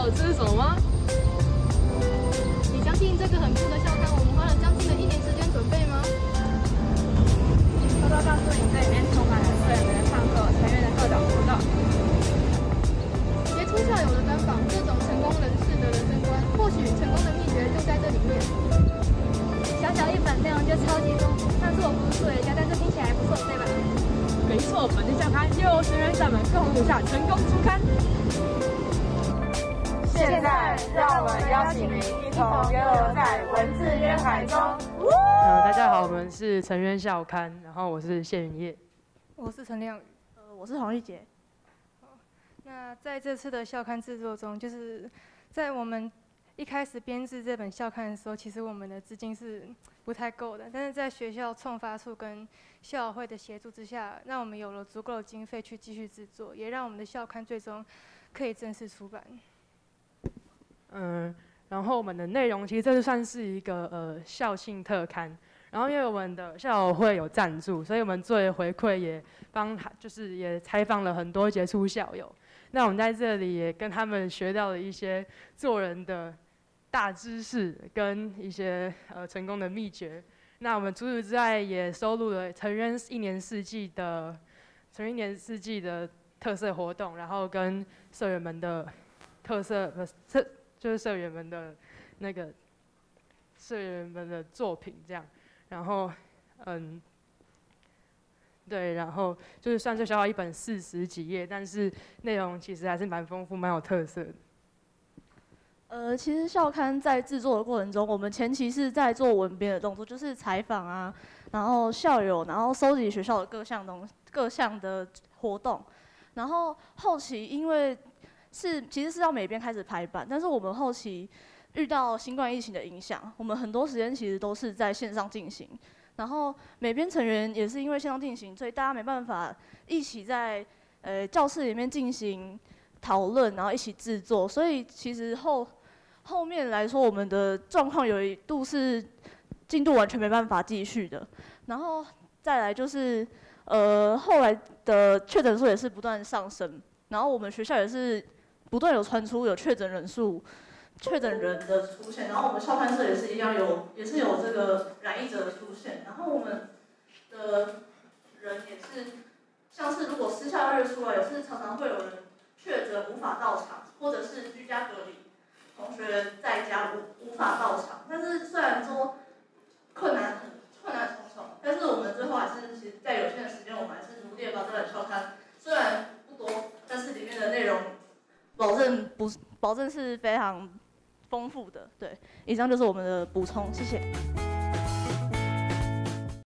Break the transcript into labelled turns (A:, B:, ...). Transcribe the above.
A: 道这是什么吗？
B: 你相信这个很酷的校刊，我们花了将近1年时间准备吗？
C: 偷偷告诉你，这里面充满了社员们的创作、成员的各种互动。
B: 杰出校友的专访，各种成功人士的人生观，或许成功的秘诀就在这里面。
C: 小小一本内容就超级丰富，上次我不是做了一下，但是听起来不错，对吧？
A: 没错，本次校刊又有学员站们共同下成功出刊。
D: 现在，让我们邀请您一同游游在文字渊海中。
E: 大家好，我们是成渊校刊，然后我是谢云烨，
F: 我是陈亮宇，
G: 我是黄玉洁。
F: 那在这次的校刊制作中，就是在我们一开始编制这本校刊的时候，其实我们的资金是不太够的，但是在学校创发处跟校友会的协助之下，让我们有了足够的经费去继续制作，也让我们的校刊最终可以正式出版。
E: 然后我们的内容其实这算是一个校庆特刊，然后因为我们的校友会有赞助，所以我们作为回馈也就是也采访了很多杰出校友。那我们在这里也跟他们学到了一些做人的大知识跟一些成功的秘诀。那我们除此之外也收录了成渊一年四季的特色活动，然后跟社员们的就是社员们的作品这样，然后对，然后就是算是小小一本40几页，但是内容其实还是蛮丰富、蛮有特色的。
G: 其实校刊在制作的过程中，我们前期是在做文编的动作，就是采访啊，然后校友，然后收集学校的各项的活动，然后后期因为其实是要每边开始排版，但是我们后期遇到新冠疫情的影响，我们很多时间其实都是在线上进行。然后每边成员也是因为线上进行，所以大家没办法一起在教室里面进行讨论，然后一起制作。所以其实后面来说，我们的状况有一度是进度完全没办法继续的。然后再来就是后来的确诊数也是不断上升，然后我们学校也是不断有传出有确诊人的出现，然后我们校刊社也是一样也是有这个染疫者的出现，然后我们的人也是像是如果私下日出来，也是常常会有人确诊无法到场，或者是居家隔离，同学在家无法到场。但是虽然说困难重重，但是我们最后还是其实在有限的时间，我们还是努力的把这本校刊虽然不多，但是里面的内容保证是非常丰富的。对，以上就是我们的补充，谢谢。